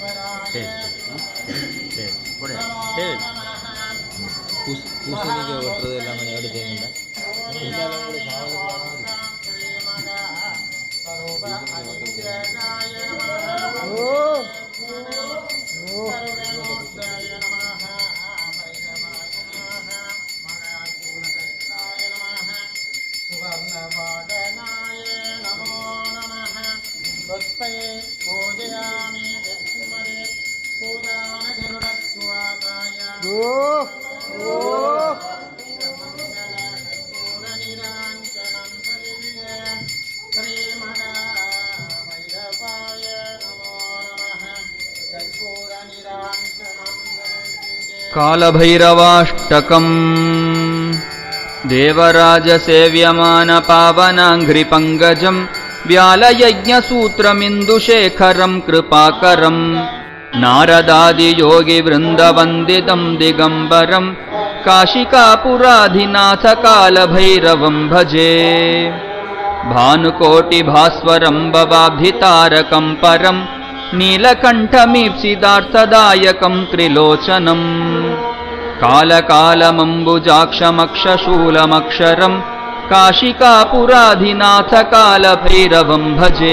பூசணிக்கு வெட்டுறது எல்லாம் கொஞ்சம் எடுத்தீங்கன்னா कालभैरवाष्टकम् देवराजसेव्यमान पावनाङ्घ्रिपङ्कजम् व्यालयज्ञसूत्रमिन्दुशेखरम् कृपाकरम् नारदादियोगिवृन्दवन्दितम् दिगम्बरम् काशिकापुराधिनाथ कालभैरवम् भजे भानुकोटिभास्वरम् भवाब्धितारकम् परम् नीलकण्ठमीप्सितार्थदायकम् त्रिलोचनम् कालकालमम्बुजाक्षमक्षशूलमक्षरम् काशिकापुराधिनाथ कालभैरवम् भजे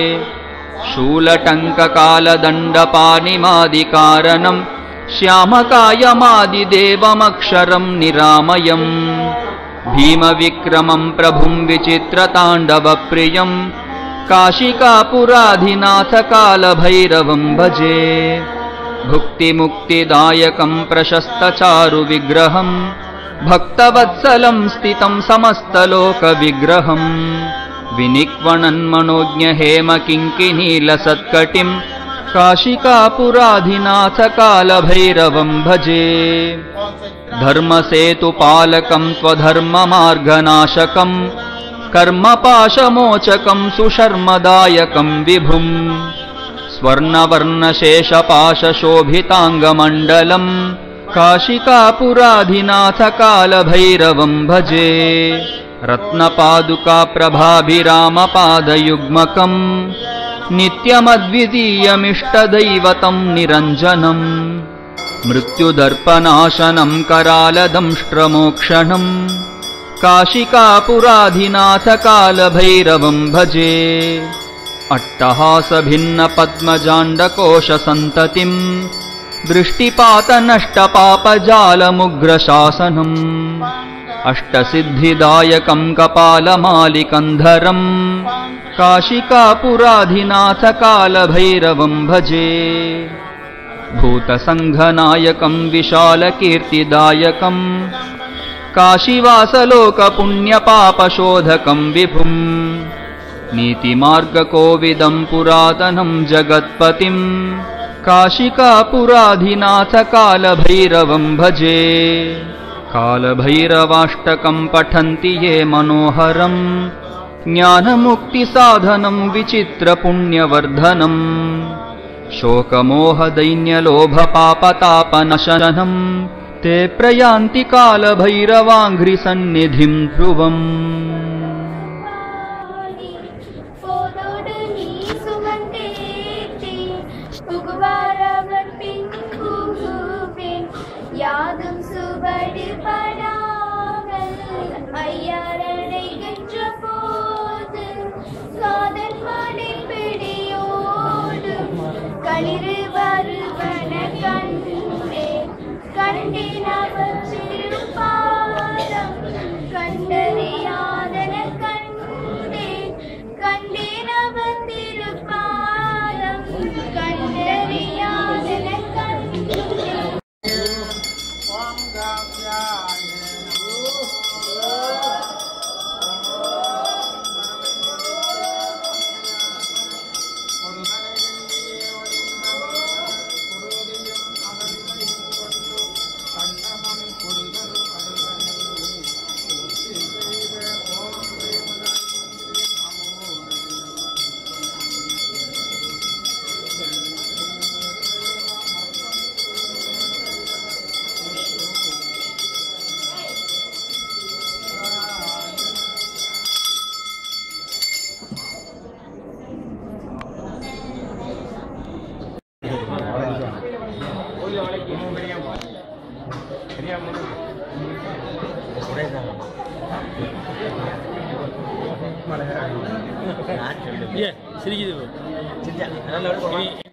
शूलटङ्ककालदण्डपाणिमादिकारणम् श्यामकायमादिदेवमक्षरम् निरामयम् भीमविक्रमम् प्रभुम् विचित्रताण्डवप्रियम् काशिकापुराधिनाथ कालभैरवम् भजे भुक्तिमुक्तिदायकम् प्रशस्तचारुविग्रहम् भक्तवत्सलम् स्थितम् समस्तलोकविग्रहम् विनिक्वणन्मनोज्ञहेमकिङ्किनीलसत्कटिम् काशिकापुराधिनाथ कालभैरवम् भजे धर्मसेतुपालकम् त्वधर्ममार्गनाशकम् कर्मपाशमोचकम् सुशर्मदायकम् विभुम् स्वर्णवर्णशेषपाशशोभिताङ्गमण्डलम् काशिकापुराधिनाथ कालभैरवम् भजे रत्नपादुकाप्रभाभिरामपादयुग्मकम् नित्यमद्वितीयमिष्टदैवतम् निरञ्जनम् मृत्युदर्पनाशनम् करालदंष्ट्रमोक्षणम् काशिकापुराधिनाथ कालभैरवम् भजे अट्टहासभिन्नपद्मजाण्डकोशसन्ततिम् दृष्टिपातनष्टपापजालमुग्रशासनम् अष्टसिद्धिदायकम् कपालमालिकन्धरम् काशिकापुराधिनाथ कालभैरवम् भजे भूतसङ्घनायकम् विशालकीर्तिदायकम् काशीवासलोकपुण्यपापशोधकम् विभुम् नीतिमार्गकोविदम् पुरातनम् जगत्पतिम् काशिकापुराधिनाथ कालभैरवम् भजे कालभैरवाष्टकम् पठन्ति ये मनोहरम् ज्ञानमुक्तिसाधनम् विचित्रपुण्यवर्धनम् शोकमोहदैन्यलोभपापतापनशनम् ते प्रयान्ति कालभैरवाङ्घ्रिसन्निधिम् ध्रुवम् சிரிக்குது